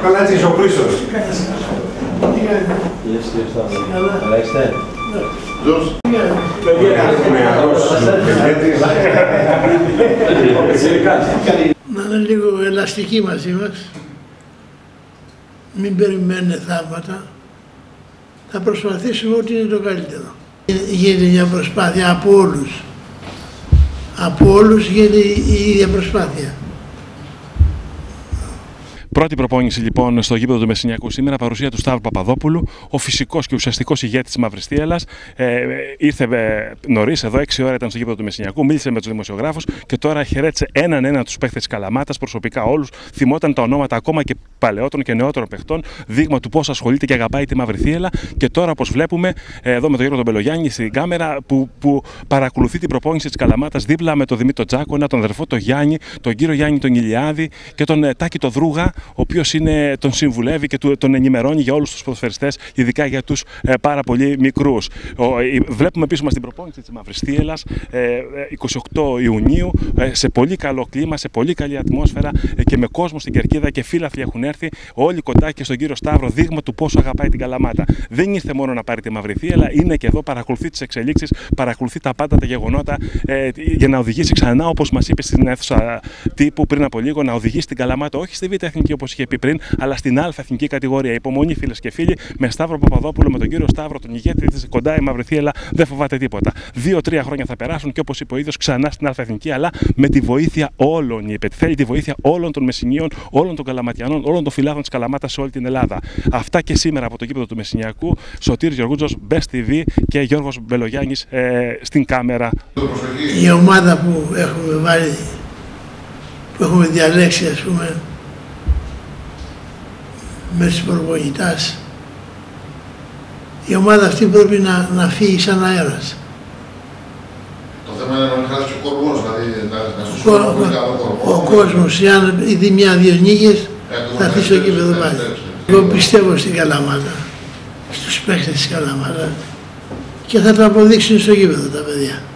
Καλά έτσι είσαι ο Χρήστος. Καλά είστε. Να είναι λίγο ελαστικοί μαζί μας. Μην περιμένουν θαύματα. Θα προσπαθήσουμε ό,τι είναι το καλύτερο. Γίνεται μια προσπάθεια από όλους. Από όλους γίνεται η ίδια προσπάθεια. Πρώτη προπόνηση λοιπόν στο γήπεδο του Μεσσηνιακού σήμερα, παρουσία του Σταύρου Παπαδόπουλου, ο φυσικός και ουσιαστικός ηγέτης της Μαύρης Θύελλας. Ήρθε νωρίς, εδώ 6 ώρα ήταν στο γήπεδο του Μεσσηνιακού, μίλησε με τους δημοσιογράφους και τώρα χαιρέτησε έναν τους παίχτες της Καλαμάτας, προσωπικά όλους. Θυμόταν τα ονόματα ακόμα και παλαιότερων και νεότερων παιχτών, δείγμα του πώς ασχολείται και αγαπάει τη Μαύρη Θύελλα. Και τώρα, όπως βλέπουμε εδώ με τον Γιώργο τον Μπελογιάννη στην κάμερα, που παρακολουθεί την προπόνηση της Καλαμάτας δίπλα με τον Δημήτρη Τζάκονα, τον αδερφό τον Γιάννη, τον κύριο Γιάννη τον Ηλιάδη και τον Τάκη τον Δρούγα, ο οποίος τον συμβουλεύει και τον ενημερώνει για όλους τους ποδοσφαιριστές, ειδικά για τους πάρα πολύ μικρούς. Βλέπουμε πίσω μας την προπόνηση της Μαύρης Θύελλας 28 Ιουνίου, σε πολύ καλό κλίμα, σε πολύ καλή ατμόσφαιρα και με κόσμο στην κερκίδα και φίλαθλοι έχουν έρθει όλοι κοντά και στον κύριο Σταύρο, δείγμα του πόσο αγαπάει την Καλαμάτα. Δεν ήρθε μόνο να πάρει τη Μαύρη Θύελλα, είναι και εδώ, παρακολουθεί τις εξελίξεις, παρακολουθεί τα πάντα τα γεγονότα για να οδηγήσει ξανά, όπως μας είπε στην αίθουσα τύπου πριν από λίγο, να οδηγήσει την Καλαμάτα όχι στη Β' Εθνική όπως είχε πει πριν, αλλά στην Α' Εθνική κατηγορία. Υπομονή, φίλες και φίλοι, με Σταύρο Παπαδόπουλο, με τον κύριο Σταύρο, τον ηγέτη της κοντά η Μαύρη Θύελλα, δεν φοβάται τίποτα. 2-3 χρόνια θα περάσουν και όπως είπε ο ίδιος, ξανά στην Α' Εθνική, αλλά με τη βοήθεια όλων. Η ΕΠΕΤ θέλει τη βοήθεια όλων των Μεσσηνίων, όλων των Καλαματιανών, όλων των φιλάθλων της Καλαμάτας σε όλη την Ελλάδα. Αυτά και σήμερα από το γήπεδο του Μεσσηνιακού. Σωτήρης Γεωργούτζος, Best TV και Γιώργος Μπελογιάννης στην κάμερα. Η ομάδα που έχουμε βάλει, που έχουμε διαλέξει, ας πούμε, με τους προπονητάς, η ομάδα αυτή πρέπει να φύγει σαν αέρας. Το θέμα είναι να μην χάσει ο κόσμος, δηλαδή να σου πολύ καλό κόσμο. Ο κόσμος, αν δει μια-δύο νίκες, θα έρθει στο γήπεδο πάλι. Εγώ πιστεύω στην Καλαμάτα, στους παίκτες της Καλαμάτα και θα το αποδείξουν στο γήπεδο τα παιδιά.